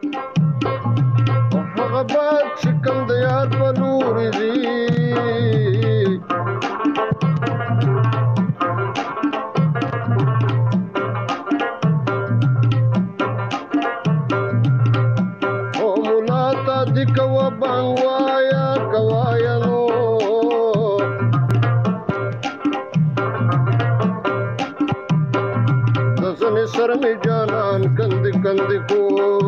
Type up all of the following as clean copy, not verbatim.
هغه باد چې کوم د یار په لورې ځي او ملا ته دې کوه بانګ وایه کوایه نو د زنې سره مې جانان کندې کندې کو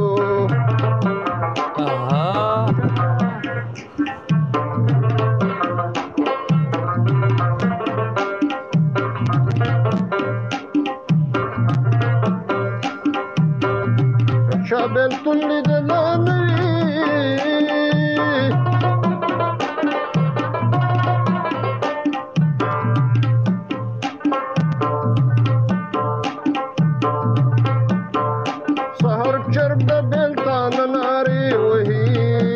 بلتون لیدلانی سهر چرب د بلتان ناری وهی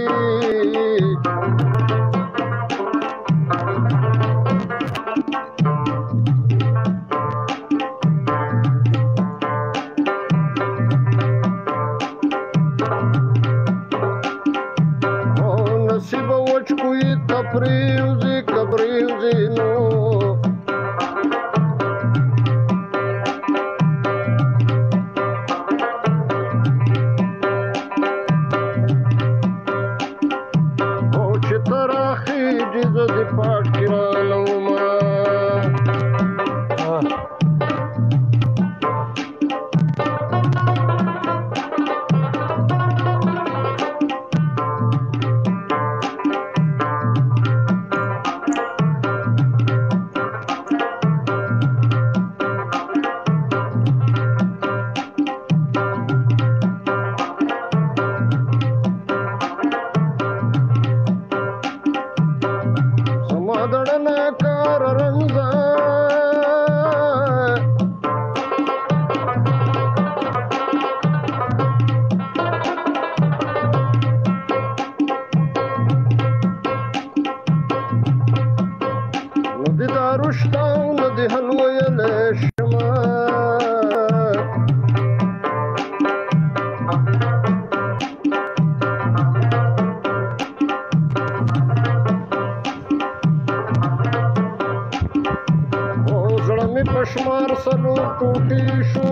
کبریوزی نو او چې تراخی جزا دی پاک کرانو ما رشتاو ندی حلوی لشما او زړمی پشمار سلو ټوټی شو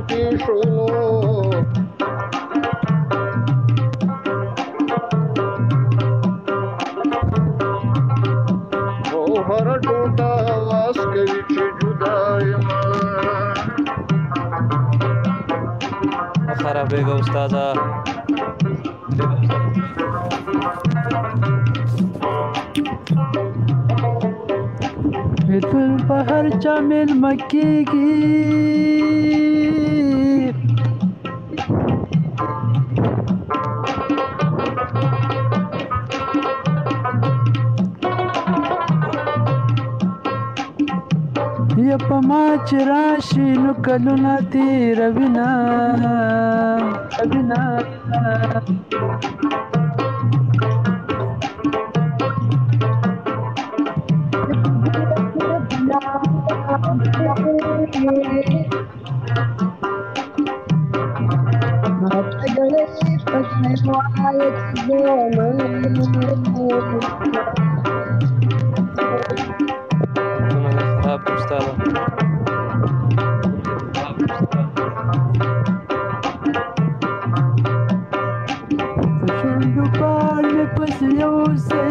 هر ټوټه واس کوي چې جدا یم خرابېږه استاده بلبل په هر چا میلمه کېږي یا په ما چې راشي نو کلونه تېروینه شونډو پاړ مې پسې یوسئ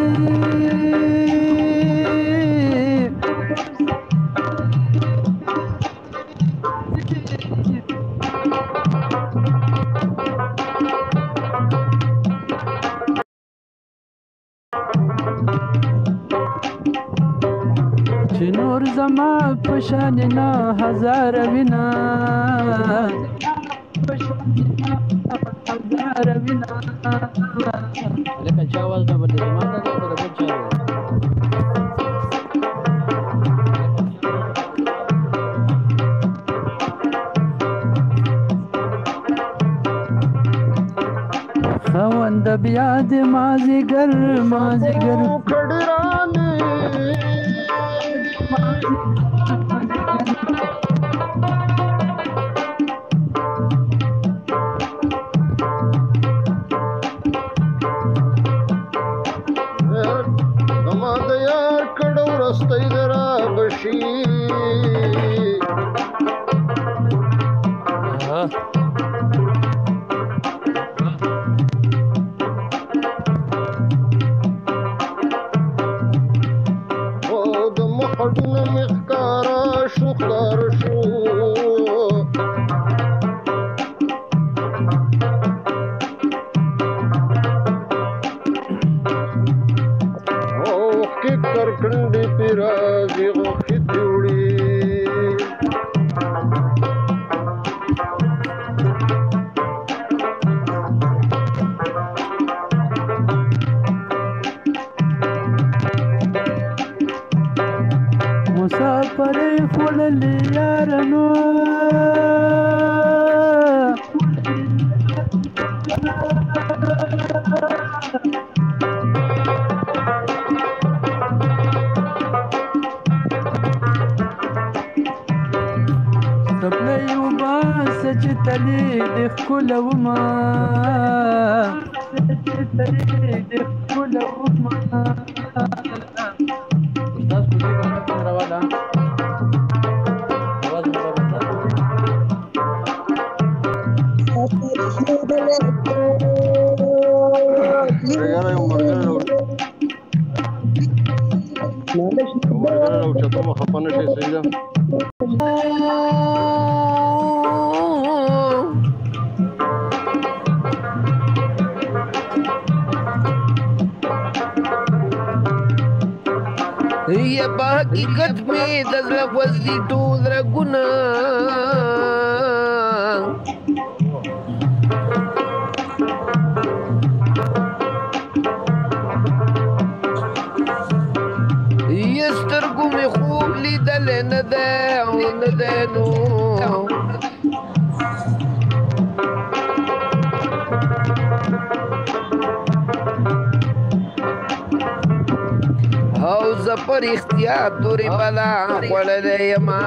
چې نور زما په شان نه هزاره وینه لکه چا آواز نه بدلې زما نه دی که د بل چا دی خاوند بیا د مازدیګر کډرانې سپلی وباسه چې تلې دې ښکلومه چې تلې دې ښکلومه استاد په دې باندې څنګه راواله आवाज مې یا په حقیقت مې د زړه وزي ټول رګونه یا سترګو مې خوب لیدلی نه دی او نه دی نو او زه پر اختیار تورې بلا خوړلی یمه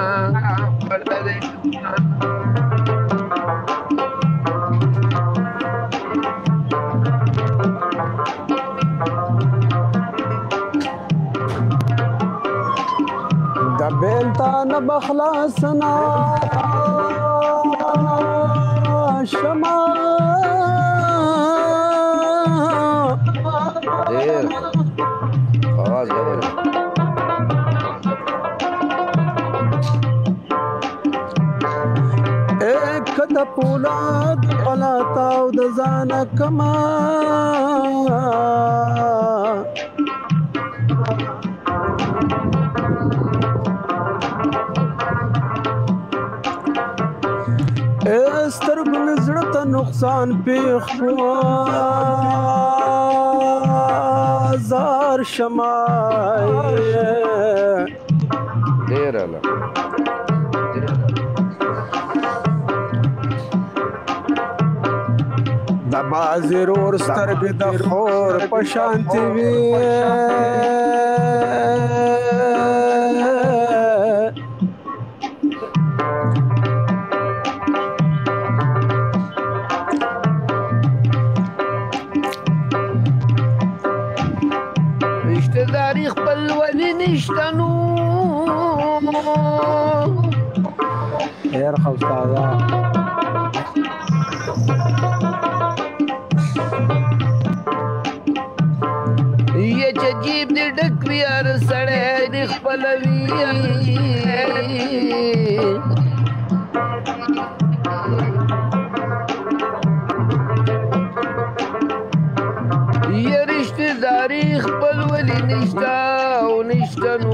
د بیلتانه بخلاصنا شما ډېر आवाज ډېر ایک د پولاد غلطه او د ځانه کما سترګو مې زړه ته نقصان پېښ و زار شمای ډېر اله د بازي رور سترګې د خور په شانتي وي رشتهداري خپل ولې نشته نو ډېر ښه استاده یا چې جیب دې ډک وي هر سړی دې خپلوي یا رشتهداري خپل ولې نشته او نشته نو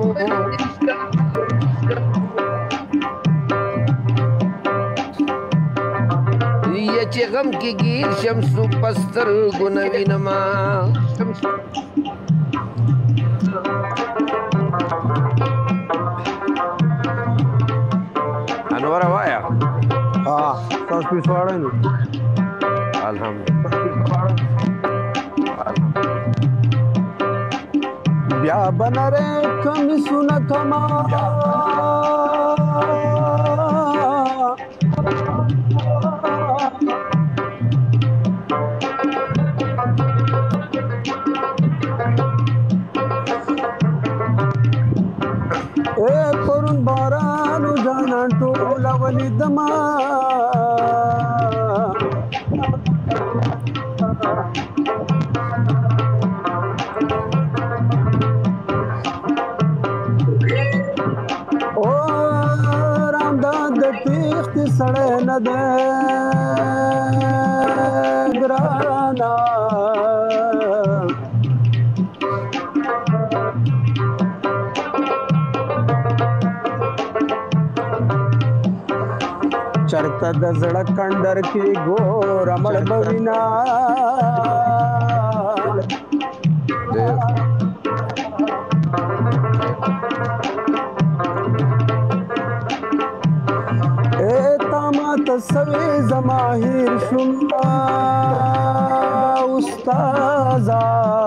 یا چې غم کې ګیر شم سو په سترګو نه وینمه انوره وایه تاسو پیس واړئ نو الحمدلله بیا بنره کمیسونه کما پرون بارانو جانان ټوله ولیدما او رامدان د تیښتې سړی نه دی ګرانا چرته د زړه کندر کې ګور مړ بوینا سوي زماهیر شم استاذا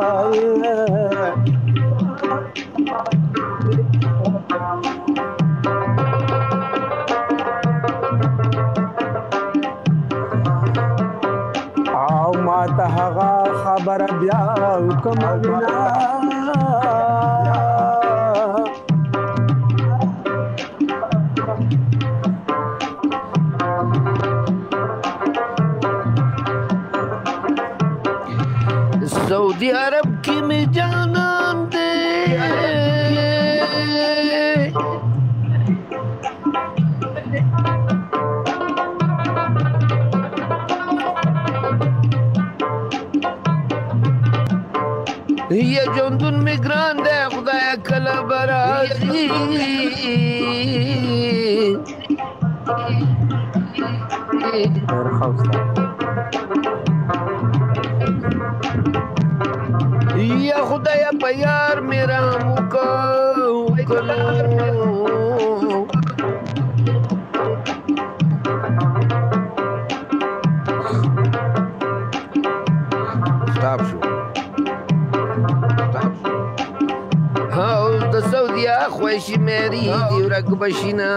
او ما ته هغه خبر بیا کوم بنا सऊदी अरब की में जानम दे ये जोंदुन में ग्रांड है खुदाया कला बराजी या खुदाया प्यार मेरा मुका Stop شو ها د سعودیا خوشی مری دی ورک بشینا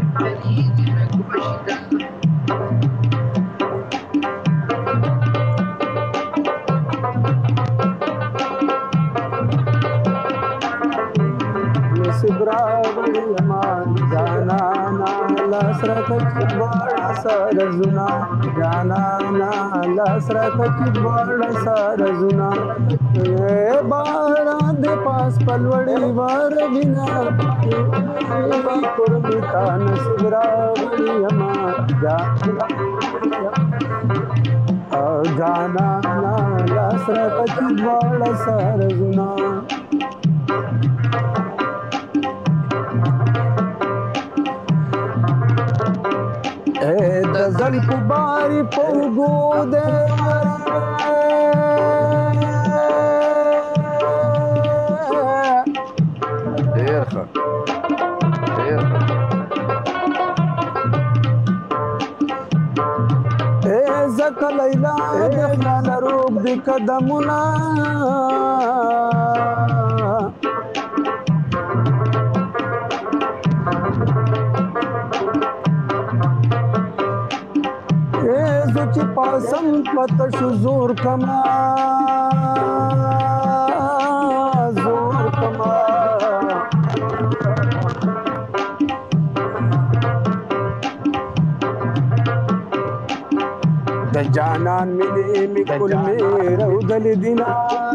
सिबरा बड़ी अमान जाना ना लसरत बड़ा सरजुना जाना ना लसरत बड़ा सरजुना ये बारा दे पास पलवड़ी बार बिना कुर्बिता सिबरा बड़ी अमान जाना ना लसरत बड़ा सरजुना د زلف باری پوگو دے دیر خا دیر اے زک لیلا دخلا نروب دی قدمنا چې پاسم پت شو زور کما د جانان ملي میکل میرا ودل دینا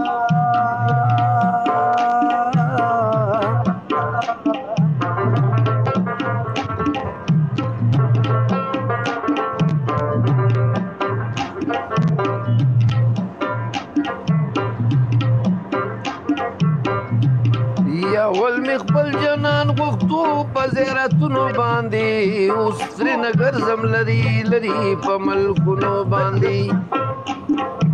ول مخبل جنان غختو په زیارتونو باندې اوس سرینګر زم لري په ملکونو باندې